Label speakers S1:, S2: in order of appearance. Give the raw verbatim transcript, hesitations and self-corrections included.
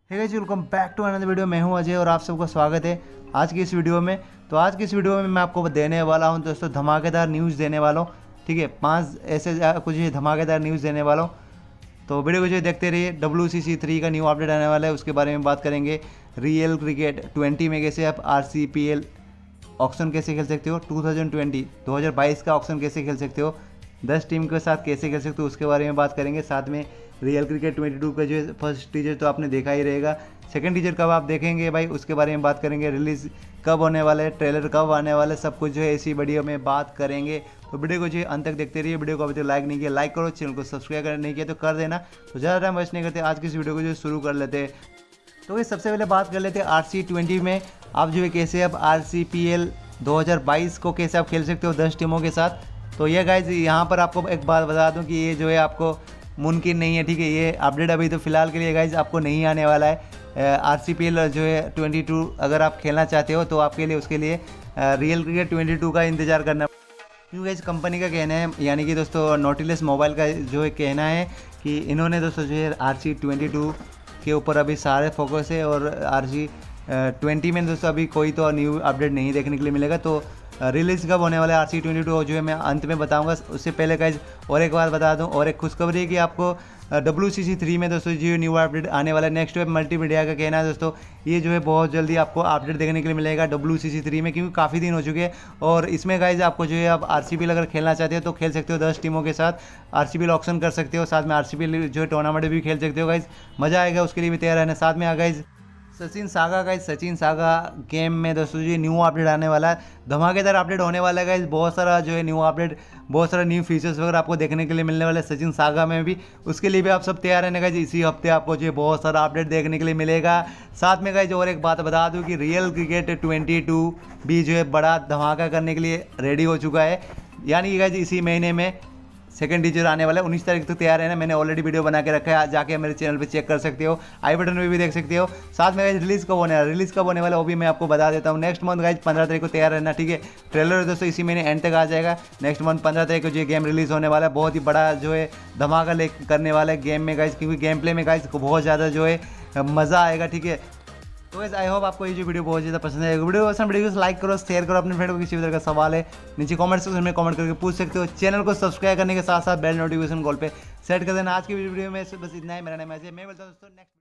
S1: Hey guys, welcome back to another video. मैं हूं अजय और आप सबका स्वागत है आज की इस वीडियो में। तो आज की इस वीडियो में मैं आपको देने वाला हूं दोस्तों धमाकेदार न्यूज़ देने वाला हूं। ठीक है, पांच ऐसे कुछ धमाकेदार न्यूज़ देने वाला हूं। तो वीडियो को जो देखते रहिए। डब्ल्यू सी सी थ्री का न्यू अपडेट आने वाला है, उसके बारे में बात करेंगे। रियल क्रिकेट ट्वेंटी में कैसे आप R C P L auction कैसे खेल सकते हो, टू थाउजेंड ट्वेंटी दो हज़ार बाईस का ऑक्शन कैसे खेल सकते हो, दस टीम के साथ कैसे खेल सकते हो, उसके बारे में बात करेंगे। साथ में रियल क्रिकेट ट्वेंटी टू का जो फर्स्ट टीजर तो आपने देखा ही रहेगा, सेकंड टीजर कब आप देखेंगे भाई उसके बारे में बात करेंगे। रिलीज़ कब होने वाले है, ट्रेलर कब आने वाले, सब कुछ जो है इसी वीडियो में बात करेंगे। तो वीडियो को जो है अंत तक देखते रहिए। वीडियो को अभी तक लाइक नहीं किया लाइक करो, चैनल को सब्सक्राइब कर नहीं किया तो कर देना। तो ज़्यादा टाइम वेस्ट नहीं करते, आज की इस वीडियो को जो शुरू कर लेते हैं। तो ये सबसे पहले बात कर लेते हैं आर सी ट्वेंटी में आप जो है कैसे अब आर सी पी एल दो हज़ार बाईस को कैसे आप खेल सकते हो दस टीमों के साथ। तो ये गाइज यहाँ पर आपको एक बात बता दूं कि ये जो है आपको मुमकिन नहीं है। ठीक है, ये अपडेट अभी तो फिलहाल के लिए गाइज आपको नहीं आने वाला है। आर सी पी एल जो है ट्वेंटी टू अगर आप खेलना चाहते हो तो आपके लिए उसके लिए रियल क्रिकेट ट्वेंटी टू का इंतज़ार करना, क्योंकि इस कंपनी का कहना है, यानी कि दोस्तों नोटिलस मोबाइल का जो है कहना है कि इन्होंने दोस्तों जो है आर सी ट्वेंटी टू के ऊपर अभी सारे फोकस है और आर सी ट्वेंटी में दोस्तों अभी कोई तो न्यू अपडेट नहीं देखने के लिए मिलेगा। तो रिलीज़ कब होने वाला है आर सी ट्वेंटी टू जो है मैं अंत में बताऊंगा। उससे पहले गाइज और एक बार बता दूं, और एक खुशखबरी है कि आपको डब्ल्यू सी सी थ्री में दोस्तों जो न्यू अपडेट आने वाला है। नेक्स्ट वेब मल्टीमीडिया का कहना है दोस्तों ये जो है बहुत जल्दी आपको अपडेट देखने के लिए मिलेगा डब्ल्यू सी सी थ्री में, क्योंकि काफ़ी दिन हो चुके हैं। और इसमें गाइज आपको जो है आप आर सी पी एल अगर खेलना चाहते हो तो खेल सकते हो दस टीमों के साथ, R C P L auction कर सकते हो, साथ में आर सी पी एल जो है टूर्नामेंट भी खेल सकते हो गाइज। मज़ा आएगा, उसके लिए भी तैयार रहना। साथ में आ गाइज सचिन सागा का सचिन सागा गेम में दोस्तों जो न्यू अपडेट आने वाला है, धमाकेदार अपडेट होने वाला है गाइस। बहुत सारा जो है न्यू अपडेट, बहुत सारा न्यू फीचर्स वगैरह आपको देखने के लिए मिलने वाले सचिन सागा में भी। उसके लिए भी आप सब तैयार रहने गाइस, इसी हफ्ते आपको जो है बहुत सारा अपडेट देखने के लिए मिलेगा। साथ में गाइस और एक बात बता दूं कि रियल क्रिकेट ट्वेंटी टू भी जो है बड़ा धमाका करने के लिए रेडी हो चुका है, यानी कि गाइस इसी महीने में सेकंड टीजर आने वाला है। उन्नीस तारीख तक तो तैयार है ना, मैंने ऑलरेडी वीडियो बना के रखा है, आज जाके मेरे चैनल पे चेक कर सकते हो, आई बटन में भी देख सकते हो। साथ में गाइज रिलीज़ कब होने वाला रिलीज़ कब होने वाला वो भी मैं आपको बता देता हूँ। नेक्स्ट मंथ गाइज पंद्रह तारीख को तैयार रहना। ठीक है, ट्रेलर दोस्तों इसी महीने एंड तक आ जाएगा। नेक्स्ट मंथ पंद्रह तारीख को जो गेम रिलीज़ होने वाला है, बहुत ही बड़ा जो है धमाका ले करने वाला है गेम में गाइज, क्योंकि गेम प्ले में गाइज बहुत ज़्यादा जो है मज़ा आएगा। ठीक है, तो गाइस आई होप आपको ये जो वीडियो बहुत ज़्यादा पसंद है। वीडियो पसंद वीडियो को लाइक करो, शेयर करो, अपने फ्रेंड को किसी भी तरह का सवाल है नीचे कमेंट सेक्शन में कमेंट करके पूछ सकते हो। चैनल को सब्सक्राइब करने के साथ साथ बेल नोटिफिकेशन कॉल पे सेट कर देना। आज की वीडियो में बस इतना ही। मेरा नाम है अजय, मैं बोलता हूँ दोस्तों नेक्स्ट